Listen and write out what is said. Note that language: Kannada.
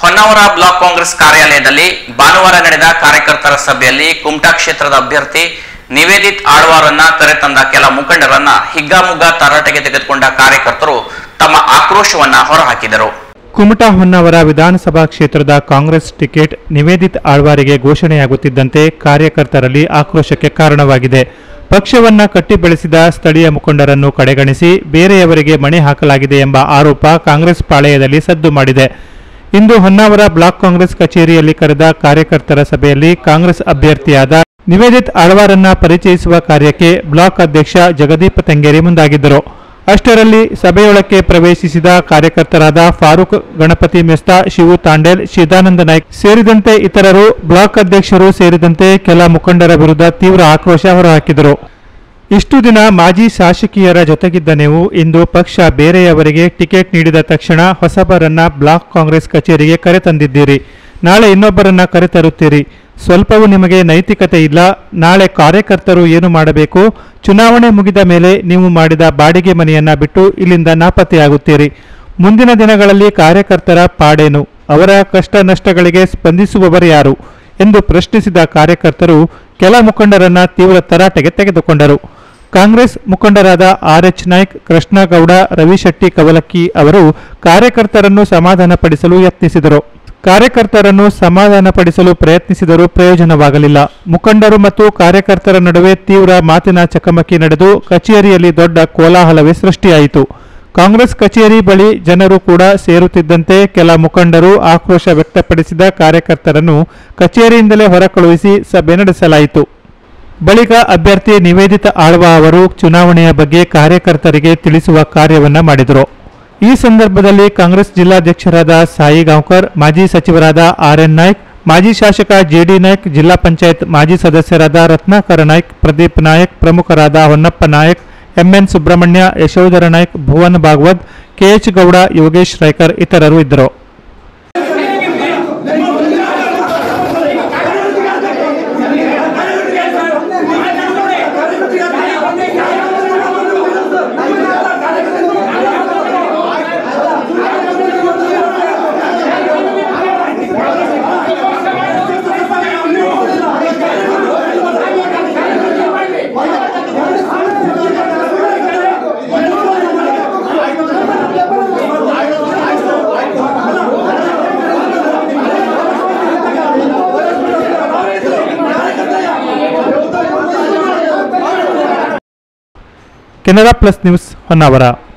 ಹೊನ್ನಾವರ ಬ್ಲಾಕ್ ಕಾಂಗ್ರೆಸ್ ಕಾರ್ಯಾಲಯದಲ್ಲಿ ಭಾನುವಾರ ನಡೆದ ಕಾರ್ಯಕರ್ತರ ಸಭೆಯಲ್ಲಿ ಕುಮಟಾ ಕ್ಷೇತ್ರದ ಅಭ್ಯರ್ಥಿ ನಿವೇದಿತ್ ಆಳ್ವಾರನ್ನ ಕರೆತಂದ ಕೆಲ ಮುಖಂಡರನ್ನ ಹಿಗ್ಗಾಮುಗ್ಗಾ ತರಾಟೆಗೆ ತೆಗೆದುಕೊಂಡ ಕಾರ್ಯಕರ್ತರು ತಮ್ಮ ಆಕ್ರೋಶವನ್ನ ಹೊರಹಾಕಿದರು. ಕುಮಟಾ ಹೊನ್ನಾವರ ವಿಧಾನಸಭಾ ಕ್ಷೇತ್ರದ ಕಾಂಗ್ರೆಸ್ ಟಿಕೆಟ್ ನಿವೇದಿತ್ ಆಳ್ವಾರಿಗೆ ಘೋಷಣೆಯಾಗುತ್ತಿದ್ದಂತೆ ಕಾರ್ಯಕರ್ತರಲ್ಲಿ ಆಕ್ರೋಶಕ್ಕೆ ಕಾರಣವಾಗಿದೆ. ಪಕ್ಷವನ್ನ ಕಟ್ಟಿ ಬೆಳೆಸಿದ ಸ್ಥಳೀಯ ಮುಖಂಡರನ್ನು ಕಡೆಗಣಿಸಿ ಬೇರೆಯವರಿಗೆ ಮಣೆ ಹಾಕಲಾಗಿದೆ ಎಂಬ ಆರೋಪ ಕಾಂಗ್ರೆಸ್ ಪಾಳೆಯದಲ್ಲಿ ಸದ್ದು ಮಾಡಿದೆ. ಇಂದು ಹೊನ್ನಾವರ ಬ್ಲಾಕ್ ಕಾಂಗ್ರೆಸ್ ಕಚೇರಿಯಲ್ಲಿ ಕರೆದ ಕಾರ್ಯಕರ್ತರ ಸಭೆಯಲ್ಲಿ ಕಾಂಗ್ರೆಸ್ ಅಭ್ಯರ್ಥಿಯಾದ ನಿವೇದಿತ್ ಆಳ್ವಾರನ್ನ ಪರಿಚಯಿಸುವ ಕಾರ್ಯಕ್ಕೆ ಬ್ಲಾಕ್ ಅಧ್ಯಕ್ಷ ಜಗದೀಪ್ ತೆಂಗೇರಿ ಮುಂದಾಗಿದ್ದರು. ಅಷ್ಟರಲ್ಲಿ ಸಭೆಯೊಳಕ್ಕೆ ಪ್ರವೇಶಿಸಿದ ಕಾರ್ಯಕರ್ತರಾದ ಫಾರೂಕ್ ಗಣಪತಿ ಮೆಸ್ತಾ, ಶಿವು ತಾಂಡೇಲ್, ಶಿದಾನಂದ ನಾಯ್ಕ್ ಸೇರಿದಂತೆ ಇತರರು ಬ್ಲಾಕ್ ಅಧ್ಯಕ್ಷರು ಸೇರಿದಂತೆ ಕೆಲ ಮುಖಂಡರ ವಿರುದ್ಧ ತೀವ್ರ ಆಕ್ರೋಶ ಹೊರಹಾಕಿದರು. ಇಷ್ಟು ದಿನ ಮಾಜಿ ಶಾಸಕಿಯರ ಜೊತೆಗಿದ್ದ ನೀವು ಇಂದು ಪಕ್ಷ ಬೇರೆಯವರಿಗೆ ಟಿಕೆಟ್ ನೀಡಿದ ತಕ್ಷಣ ಹೊಸಬರನ್ನ ಬ್ಲಾಕ್ ಕಾಂಗ್ರೆಸ್ ಕಚೇರಿಗೆ ಕರೆತಂದಿದ್ದೀರಿ. ನಾಳೆ ಇನ್ನೊಬ್ಬರನ್ನ ಕರೆತರುತ್ತೀರಿ. ಸ್ವಲ್ಪವೂ ನಿಮಗೆ ನೈತಿಕತೆ ಇಲ್ಲ. ನಾಳೆ ಕಾರ್ಯಕರ್ತರು ಏನು ಮಾಡಬೇಕು? ಚುನಾವಣೆ ಮುಗಿದ ಮೇಲೆ ನೀವು ಮಾಡಿದ ಬಾಡಿಗೆ ಮನೆಯನ್ನ ಬಿಟ್ಟು ಇಲ್ಲಿಂದ ನಾಪತ್ತೆಯಾಗುತ್ತೀರಿ. ಮುಂದಿನ ದಿನಗಳಲ್ಲಿ ಕಾರ್ಯಕರ್ತರ ಪಾಡೇನು? ಅವರ ಕಷ್ಟ ನಷ್ಟಗಳಿಗೆ ಸ್ಪಂದಿಸುವವರು ಯಾರು ಎಂದು ಪ್ರಶ್ನಿಸಿದ ಕಾರ್ಯಕರ್ತರು ಕೆಲ ಮುಖಂಡರನ್ನ ತೀವ್ರ ತರಾಟೆಗೆ ತೆಗೆದುಕೊಂಡರು. ಕಾಂಗ್ರೆಸ್ ಮುಖಂಡರಾದ RH ನಾಯ್ಕ್, ಕೃಷ್ಣಗೌಡ, ರವಿಶೆಟ್ಟಿ ಕವಲಕ್ಕಿ ಅವರು ಕಾರ್ಯಕರ್ತರನ್ನು ಸಮಾಧಾನಪಡಿಸಲು ಯತ್ನಿಸಿದರು. ಕಾರ್ಯಕರ್ತರನ್ನು ಸಮಾಧಾನಪಡಿಸಲು ಪ್ರಯತ್ನಿಸಿದರೂ ಪ್ರಯೋಜನವಾಗಲಿಲ್ಲ. ಮುಖಂಡರು ಮತ್ತು ಕಾರ್ಯಕರ್ತರ ನಡುವೆ ತೀವ್ರ ಮಾತಿನ ಚಕಮಕಿ ನಡೆದು ಕಚೇರಿಯಲ್ಲಿ ದೊಡ್ಡ ಕೋಲಾಹಲವೇ ಸೃಷ್ಟಿಯಾಯಿತು. ಕಾಂಗ್ರೆಸ್ ಕಚೇರಿ ಬಳಿ ಜನರು ಕೂಡ ಸೇರುತ್ತಿದ್ದಂತೆ ಕೆಲ ಮುಖಂಡರು ಆಕ್ರೋಶ ವ್ಯಕ್ತಪಡಿಸಿದ ಕಾರ್ಯಕರ್ತರನ್ನು ಕಚೇರಿಯಿಂದಲೇ ಹೊರಕಳುಹಿಸಿ ಸಭೆ ನಡೆಸಲಾಯಿತು. ಬಳಿಕ ಅಭ್ಯರ್ಥಿ ನಿವೇದಿತ ಆಳ್ವಾ ಅವರು ಚುನಾವಣೆಯ ಬಗ್ಗೆ ಕಾರ್ಯಕರ್ತರಿಗೆ ತಿಳಿಸುವ ಕಾರ್ಯವನ್ನ ಮಾಡಿದರು. ಈ ಸಂದರ್ಭದಲ್ಲಿ ಕಾಂಗ್ರೆಸ್ ಜಿಲ್ಲಾಧ್ಯಕ್ಷರಾದ ಸಾಯಿ ಗಾಂವ್ಕರ್, ಮಾಜಿ ಸಚಿವರಾದ RN ನಾಯ್ಕ್, ಮಾಜಿ ಶಾಸಕ JD ನಾಯ್ಕ್, ಜಿಲ್ಲಾ ಪಂಚಾಯತ್ ಮಾಜಿ ಸದಸ್ಯರಾದ ರತ್ನಾಕರ ನಾಯ್ಕ್, ಪ್ರದೀಪ್ ನಾಯಕ್, ಪ್ರಮುಖರಾದ ಹೊನ್ನಪ್ಪ ನಾಯಕ್, MN ಸುಬ್ರಹ್ಮಣ್ಯ, ಯಶೋಧರ ನಾಯ್ಕ್, ಭುವನ್ ಭಾಗವತ್, KH ಗೌಡ, ಯೋಗೇಶ್ ರೈಕರ್ ಇತರರು ಇದ್ದರು. Canara plus news Honnavar.